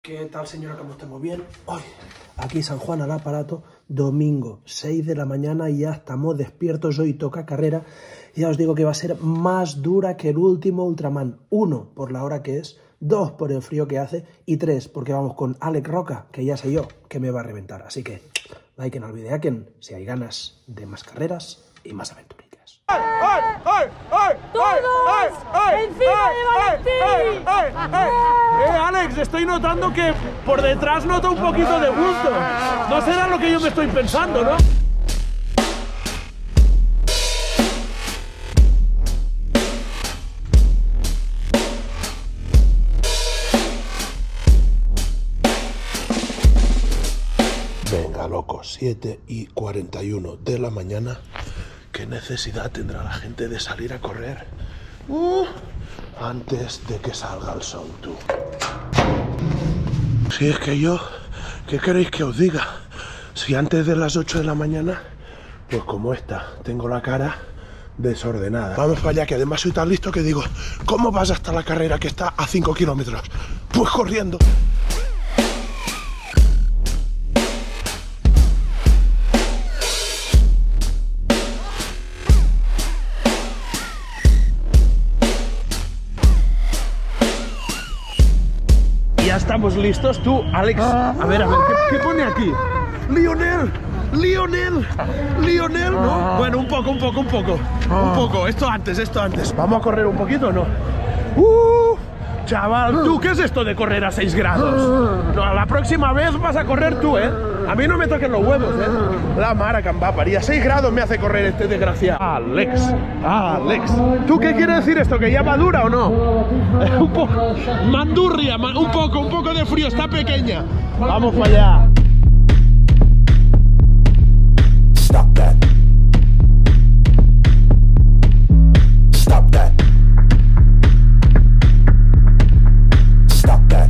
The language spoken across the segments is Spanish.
¿Qué tal, señora? ¿Cómo estamos? Bien. Hoy, aquí San Juan al aparato, domingo, 6 de la mañana y ya estamos despiertos. Hoy toca carrera. Ya os digo que va a ser más dura que el último Ultraman. 1, por la hora que es, 2, por el frío que hace y 3, porque vamos con Alex Roca, que ya sé yo que me va a reventar. Así que, like en el videaken si hay ganas de más carreras y más aventuritas. ¡Todos! ¡Encima de Valentín! Alex, estoy notando que por detrás noto un poquito de gusto. No será lo que yo me estoy pensando, ¿no? Venga, loco, 7:41 de la mañana. ¿Qué necesidad tendrá la gente de salir a correr antes de que salga el sol, tú? Si es que yo, ¿qué queréis que os diga? Si antes de las 8 de la mañana, pues como esta, tengo la cara desordenada. Vamos para allá, que además soy tan listo que digo, ¿cómo vas hasta la carrera que está a 5 kilómetros? Pues corriendo. Ya estamos listos. Tú, Alex, a ver, ¿qué pone aquí? Lionel, ¿no? Bueno, un poco. Esto antes. ¿Vamos a correr un poquito o no? Chaval, ¿tú qué es esto de correr a 6 grados? No, la próxima vez vas a correr tú, ¿eh? A mí no me toquen los huevos, ¿eh? La mara que va parir. A 6 grados me hace correr este desgraciado. Alex. ¿Tú qué quiere decir esto? ¿Que ya madura o no? Un poco. Mandurria, un poco de frío, está pequeña. Vamos para allá. Stop that. Stop that. Stop that.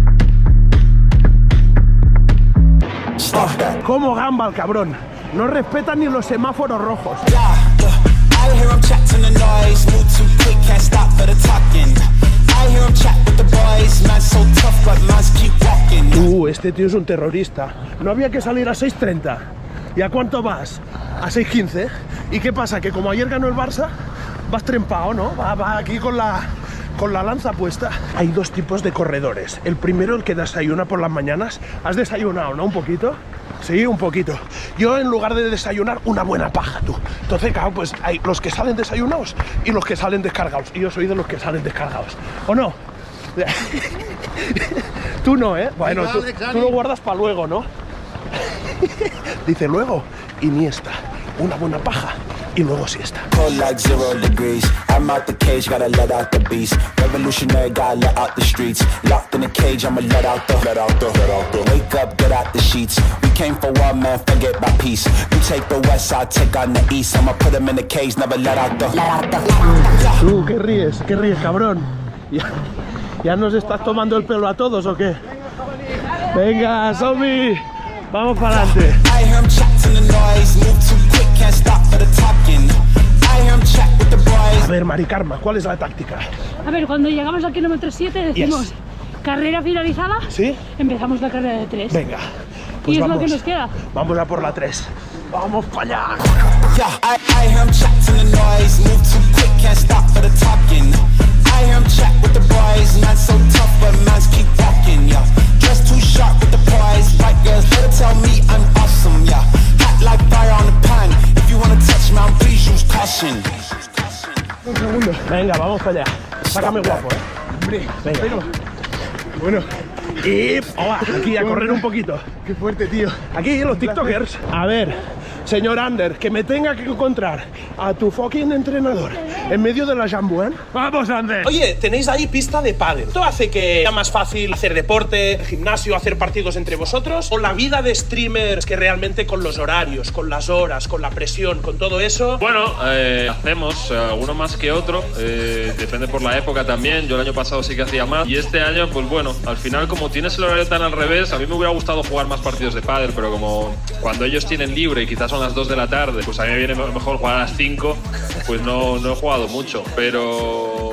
Stop that. ¿Cómo gamba el cabrón? No respeta ni los semáforos rojos. I hear him chat to the noise, move too quick, can't stop for the talking. I hear him chat with the boys, man's so tough, but man's keep walking. Este tío es un terrorista. No había que salir a 6:30. ¿Y a cuánto vas? A 6:15. ¿Y qué pasa? Que como ayer ganó el Barça, vas trempado, ¿no? Va aquí con la lanza puesta. Hay dos tipos de corredores. El primero, el que desayuna por las mañanas. ¿Has desayunado, no? ¿Un poquito? Sí, un poquito. Yo, en lugar de desayunar, una buena paja, tú. Entonces, claro, pues hay los que salen desayunados y los que salen descargados. Y yo soy de los que salen descargados. ¿O no? Tú no, ¿eh? Bueno, tú lo guardas para luego, ¿no? Dice luego, Iniesta, una buena paja y luego siesta. Cold like 0 degrees. I'm out the cage, gotta let out the beast. Revolutionary, gotta let out the streets. Locked in a cage, I'ma let out the. Wake up, get out the sheets. We came for one man, forget my peace. You take the west, I'll take on the east. I'ma put him in the cage, never let out the. ¿Qué ríes, cabrón? ¿Ya nos estás tomando el pelo a todos o qué? Venga, zombie, vamos para adelante. I hear him chat to the noise, move too quick, can't stop for the talking. I hear him chat with the boys. A ver, Mari Carmen, ¿cuál es la táctica? A ver, cuando llegamos al kilómetro 7 decimos carrera finalizada. ¿Sí? Empezamos la carrera de 3. Venga. Pues y es lo que nos queda. Vamos a por la 3. Vamos para allá. Yeah, I hear him chat to the noise, move too quick, can't stop for the talking. I hear him chat with the boys, man's so tough, but man's keep walking, yeah. Dressed too sharp with the poise, white girls, better tell me I'm awesome, yeah. Hot like fire on the pan, if you wanna touch me, please use caution. Un segundo. Venga, vamos para allá. Sácame guapo, ¿eh? Venga. Bueno. Y aquí a correr un poquito. Qué fuerte, tío. Aquí los tiktokers. A ver, señor Ander, que me tenga que encontrar a tu fucking entrenador en medio de la jambu, ¿eh? Vamos, Ander. Oye, tenéis ahí pista de pádel. ¿Esto hace que sea más fácil hacer deporte, gimnasio, hacer partidos entre vosotros? ¿O la vida de streamers que realmente con los horarios, con las horas, con la presión, con todo eso? Bueno, hacemos alguno más que otro. Depende por la época también. Yo el año pasado sí que hacía más. Y este año, pues bueno, al final como tienes el horario tan al revés, a mí me hubiera gustado jugar más partidos de pádel, pero como cuando ellos tienen libre y quizás son las 2 de la tarde, pues a mí me viene mejor jugar a las 5, pues no he jugado mucho, pero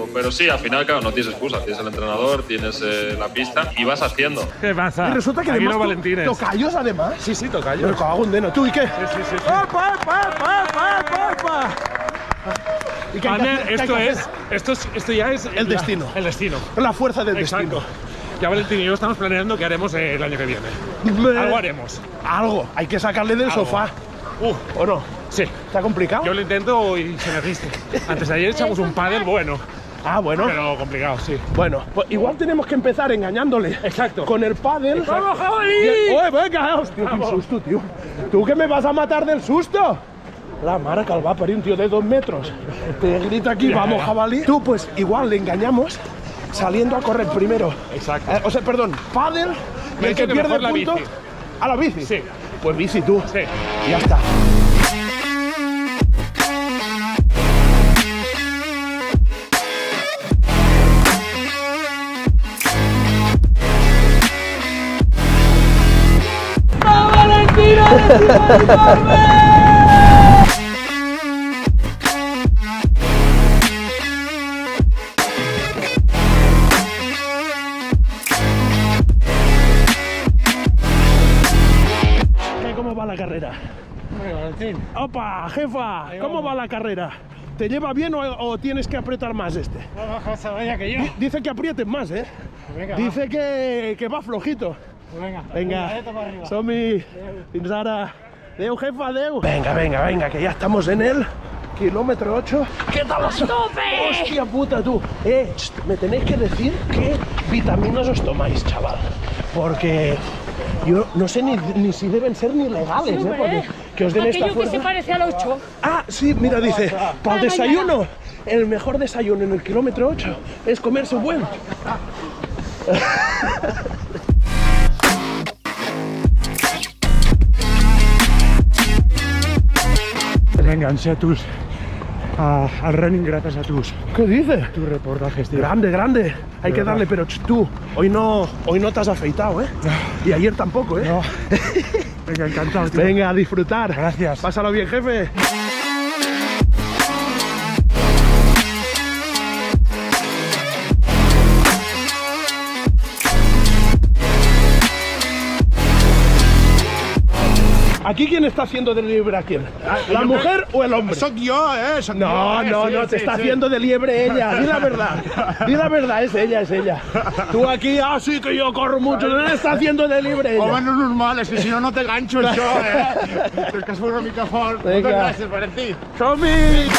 pero sí, al final, claro, no tienes excusa. Tienes el entrenador, tienes la pista y vas haciendo. ¿Qué pasa? Y resulta que Aquí además los Valentines. tocayos, además. Sí, sí, tocayos. Me cago en deno. ¿Tú y qué? Sí. ¡Opa! ¿Y qué hay que hacer? ¿Qué hay que hacer? Esto ya es El destino. El destino. La fuerza del Exacto. destino. Ya Valentín y yo estamos planeando qué haremos el año que viene. Algo haremos. Algo. Hay que sacarle del Algo. sofá. ¿O no? Sí. ¿Está complicado? Yo lo intento y se me resiste. Antes de ayer echamos un pádel bueno, Ah, bueno. pero complicado, sí. Bueno, pues igual tenemos que empezar engañándole. Exacto. Con el pádel. ¡Vamos, jabalí! ¡Oye, venga! ¡Hostia, qué susto, tío! ¿Tú que me vas a matar del susto? La mare que el va parir un tío de 2 metros. Te grita aquí, vamos, jabalí. Tú, pues, igual le engañamos saliendo a correr primero. Exacto. O sea, perdón, pádel, y el que que pierde mejor la puntos. bici. ¿A la bici? Sí. Pues bici tú. Sí. Y ya está. ¿Cómo va la carrera? ¡Opa, jefa! ¿Cómo va la carrera? ¿Te lleva bien o tienes que apretar más este? que yo. Dice que aprietes más, ¿eh? Venga, Dice que va flojito. Venga, som-hi. Fins ara. Adeu, jefa, adeu. Venga, que ya estamos en el kilómetro 8. ¿Qué tal? ¡Hostia puta, tú! Me tenéis que decir qué vitaminas os tomáis, chaval. Porque yo no sé ni si deben ser ni legales, ¿eh? Porque que os den esta Aquello que fuerza. se parece al 8. Ah, sí, mira, dice, para el desayuno, el mejor desayuno en el kilómetro 8 es comerse un buen. Me enganché al running gracias a tus ¿Qué dices? reportajes, tío. Grande. Hay que darle, pero tú, hoy no te has afeitado, ¿eh? Y ayer tampoco, ¿eh? No. Venga, encantado, tío. Venga, a disfrutar. Gracias. Pásalo bien, jefe. ¿Aquí quién está haciendo de liebre a quién? ¿La mujer o el hombre? Soy yo, No, te está haciendo de liebre ella. Di la verdad, es ella. Tú aquí, sí que yo corro mucho, no le está haciendo de liebre ella. Home, no és normal, és que si no te gancho això, És que es fos una mica fort. Vinga. Moltes gràcies, Valentín. Som-hi!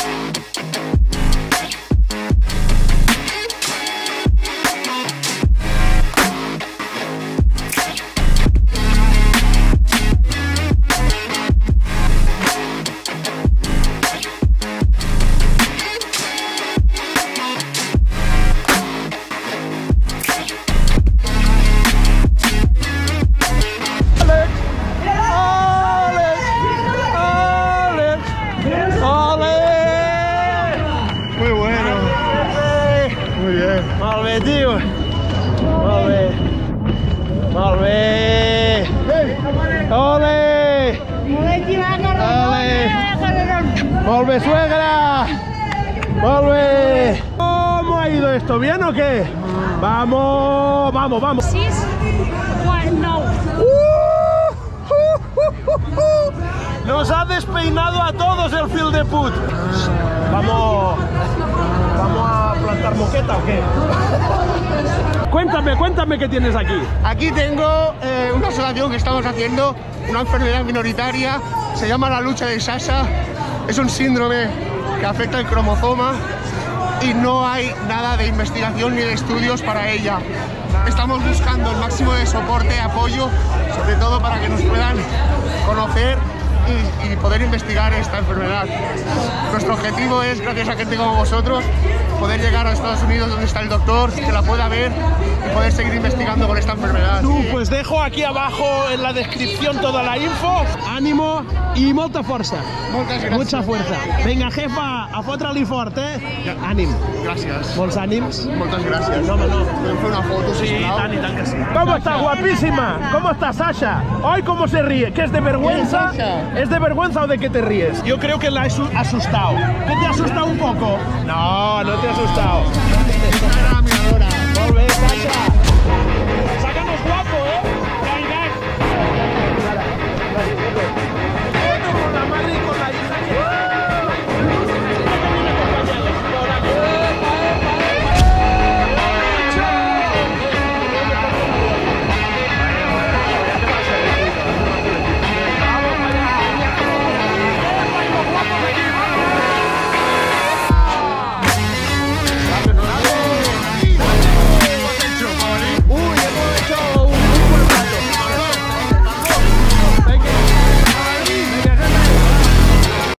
Muy bueno. Muy bien. Molt bé, tio. Molt bé. Molt bé. Ole! Molt bé, suegra. Molt bé. ¿Cómo ha ido esto? ¿Bien o qué? Vamos. 6, 4, 9. Nos ha despeinado a todos el fil de put. Vamos a plantar moqueta o qué? Cuéntame qué tienes aquí. Aquí tengo una asociación que estamos haciendo, una enfermedad minoritaria, se llama la lucha de Sasha. Es un síndrome que afecta el cromosoma y no hay nada de investigación ni de estudios para ella. Estamos buscando el máximo de soporte, apoyo, sobre todo para que nos puedan conocer y poder investigar esta enfermedad. Nuestro objetivo es, gracias a gente como vosotros, poder llegar a Estados Unidos donde está el doctor, que la pueda ver y poder seguir investigando con esta enfermedad. Pues dejo aquí abajo en la descripción toda la info. Ánimo y molta fuerza. Moltes gràcies. Mucha fuerza. Venga, jefa, a fotre-li fort, Ànim. Gràcies. Molts ànims. Moltes gràcies. No, home, no. Podem fer una foto, sisplau? Y tant que sí. ¿Cómo está, guapísima? ¿Cómo está Sasha? Hoy, ¿cómo se ríe? ¿Qué es de vergüenza? ¿Es de vergüenza o de qué te ríes? Yo creo que la he asustado. ¿Qué te ha asustado un poco? No te ha asustado. Instagram.